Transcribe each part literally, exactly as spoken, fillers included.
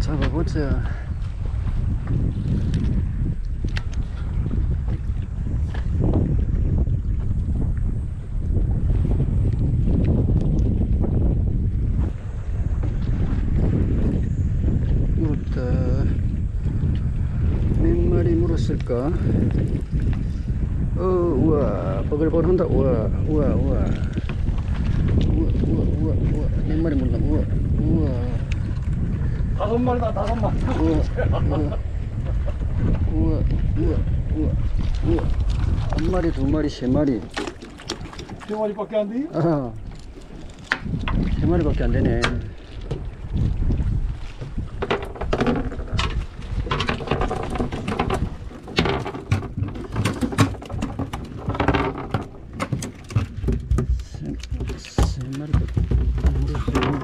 잡아보자. 물었다. 몇 마리 물었을까? 어, 우와, 버글버글 한다. 우와, 우와, 우와. 우와, 우와, 우와, 우와. 몇 마리 물었나? 우와, 우와. 다섯 마리다, 다섯 마리. 우와, 우와, 우와, 우와, 우와, 우와. 한 마리, 두 마리, 세 마리. 세 마리밖에 안 돼? 아, 세 마리밖에 안 되네. 세, 세 마리밖에 안 물었어요.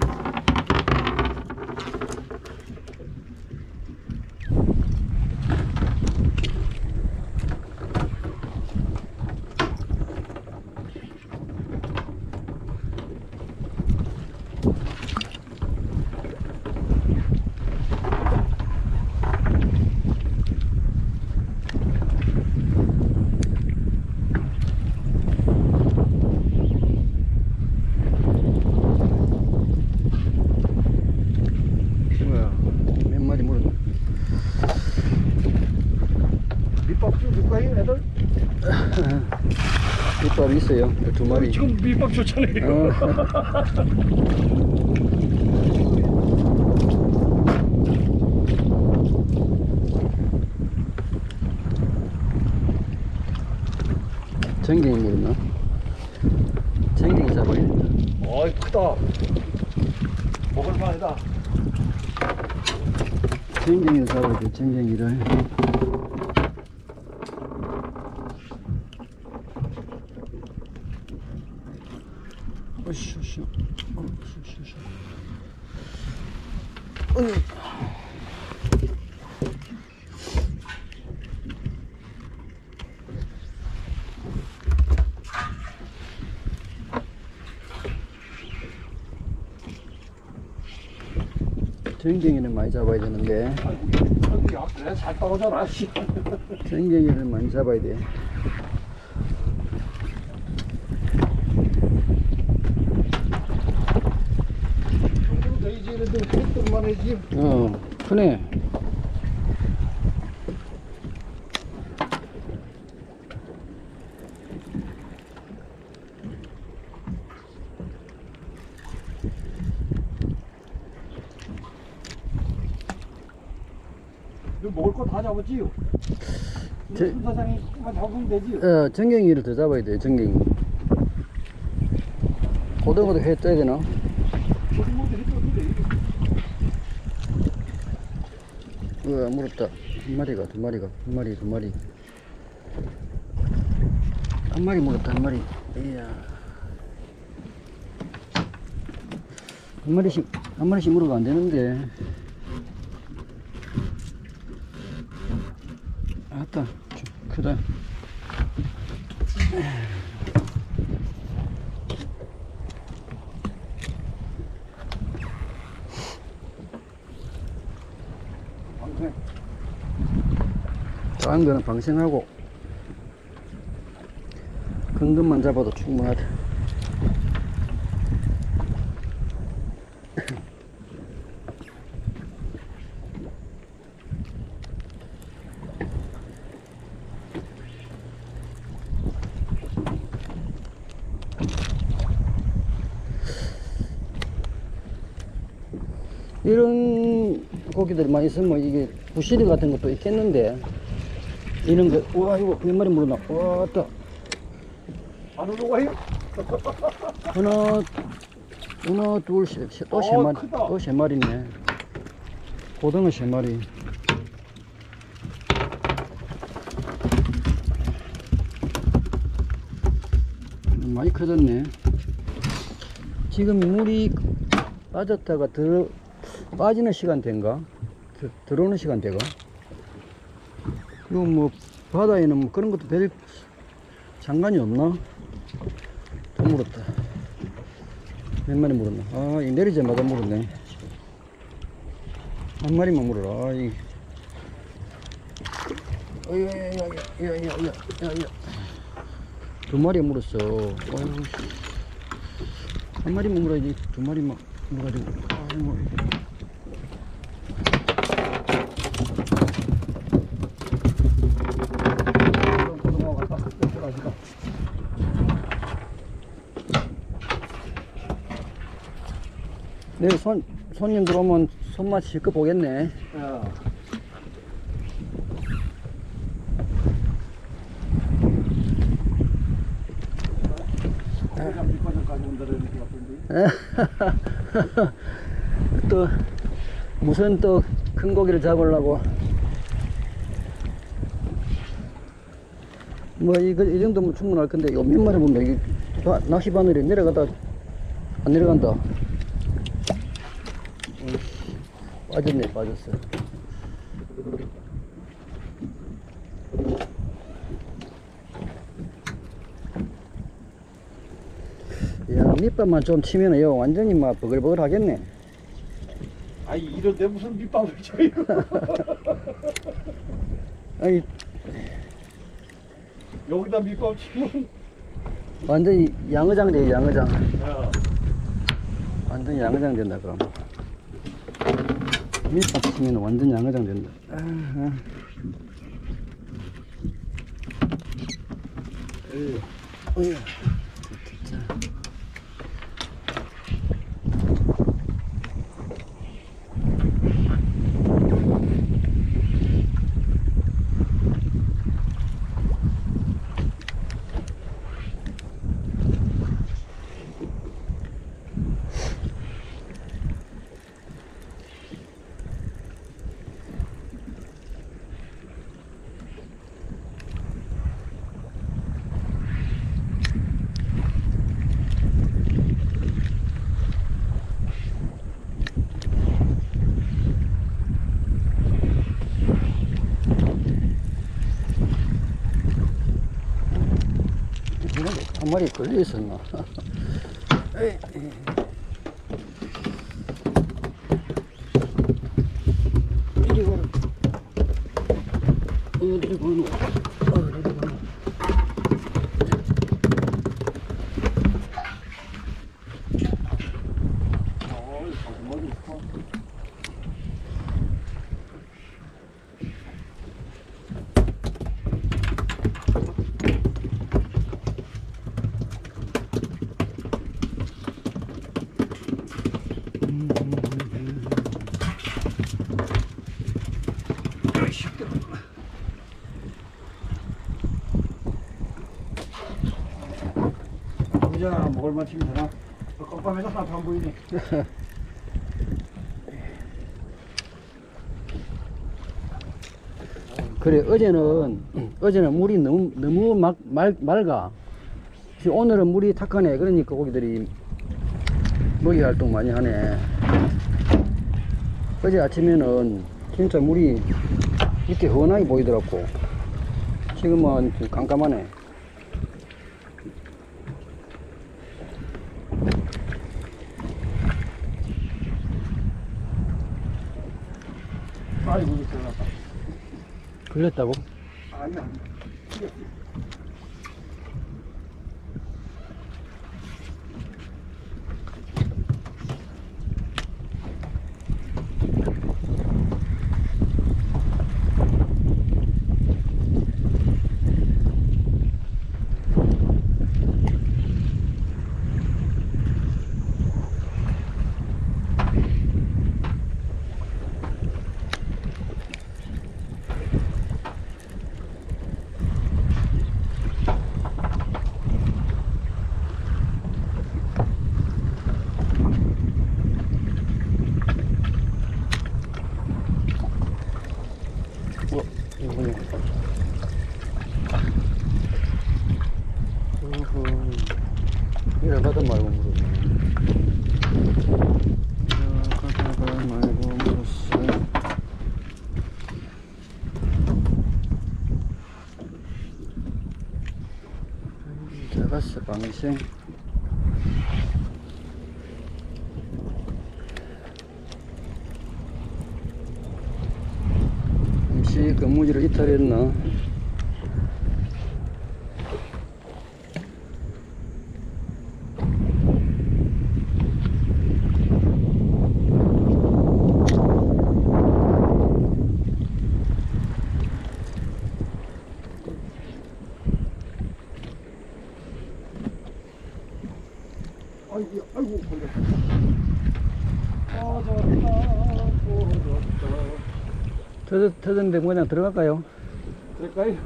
몇 마리 물었나? 밑밥 줄까요, 애들? 밑밥 있어요. 두 마리. 지금 밑밥 줬잖아요. 어. 전갱이 물었나? 전갱이 잡아야 된다. 어이, 크다. 먹을 만하다. 전갱이를 잡아야 돼, 전갱이를. 어이씨, 어이씨. 어이씨. 전갱이는 많이 잡아야 되는데. 아이고, 야, 그래, 잘 떨어져라, 씨. 전갱이를 많이 잡아야 돼. 이제 이런데 햇빛만 해지. 어, 크네. 먹을 거 다 잡았지요? 제- 순사장이 만 잡으면 되지요? 어, 전갱이를 더 잡아야 돼, 전갱이. 고등어도 회 떠야 되나? 어디 뭐도 해줘도 돼. 우와, 물었다. 한 마리가, 두 마리가, 한 마리, 두 마리. 한 마리 물었다, 한 마리. 이야. 한 마리씩, 한 마리씩 물어가 안 되는데. 아따, 좀 크다. 작은 거는 방생하고 큰 것만 잡아도 충분하다. 이런 고기들이 많이 있으면 이게 부시리 같은 것도 있겠는데, 이런 거, 우와, 이거 몇 마리 물었나? 우와, 또 안 올라가요? 하나, 하나, 둘, 셋, 셋, 또 세 어, 마리, 크다. 또 세 마리네. 고등어 세 마리. 많이 커졌네. 지금 물이 빠졌다가 들어, 빠지는 시간대인가? 들, 들어오는 시간대가? 이거 뭐, 바다에는 뭐 그런 것도 별 상관이 없나? 또 물었다. 몇 마리 물었나? 아, 이 내리자마자 물었네. 한 마리만 물어라. 아이. 어이, 야, 야, 야, 야, 야, 야, 야. 두 마리 물었어. 어휴. 한 마리만 물어야지. 두 마리만 물어가지고. 아이고. 내일 손, 손님 들어오면 손맛 실컷 보겠네. 야. 또 무슨 또 큰 고기를 잡으려고 뭐 이거 이 정도면 충분할 건데 요 몇 마리 보면 이게 바, 낚시 바늘이 내려가다 안 내려간다. 어이, 빠졌네 빠졌어. 야, 밑밥만 좀 치면은요 완전히 막 버글버글 하겠네. 아니 이런데 무슨 밑밥을 쳐요? 아니 여기다 밑밥 치면 완전히 양어장 돼 양어장. 야. 완전 양어장 된다 그럼. 밑밥 치면 완전 양어장 된다. 아, 아. 어휴, 어휴, 진짜. 한 마리 걸려 있었나? 에이. 이리 가라. 어디로 가노? 어디로 가노? 부자 먹을만 치면 되나? 깜깜해서 하나도 안 보이네. 그래 어제는 어제는 물이 너무 너무 막 말, 맑아. 지금 오늘은 물이 탁하네. 그러니까 고기들이 먹이 활동 많이 하네. 어제 아침에는 진짜 물이 이렇게 훤하게 보이더라고. 지금은 좀 깜깜하네. 아이고 이거 들어갔다. 걸렸다고? 아니 아니. 어, 이거 뭐냐? 어허, 이래 가다 말고 물었네. 이래 가다가 말고 물었어. 작았어, 방생. 다시 거무지를 이탈했나? 아이고, 아이고, 걸렸다. 터졌다, 터졌다. 터졌, 터졌는데 그냥 들어갈까요? 될까요?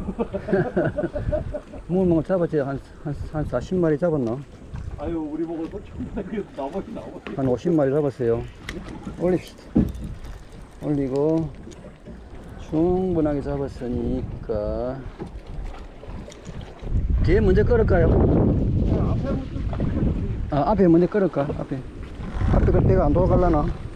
물멍을 잡았지? 한, 한, 한 사십 마리 잡았나? 아유, 우리 보고 또 정말 그래서 나머지 나머지. 한 오십 마리 잡았어요. 올립시다. 올리고, 충분하게 잡았으니까. 뒤에 먼저 끌을까요? 앞에 아, 앞에 먼저 끌을까? 앞에. 앞에 그 배가 안 돌아갈라나?